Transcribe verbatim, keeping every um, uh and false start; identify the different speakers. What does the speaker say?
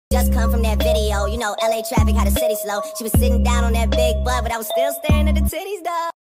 Speaker 1: Just come from that video, you know, L A traffic had the city slow. She was sitting down on that big butt, but I was still staring at the titties though.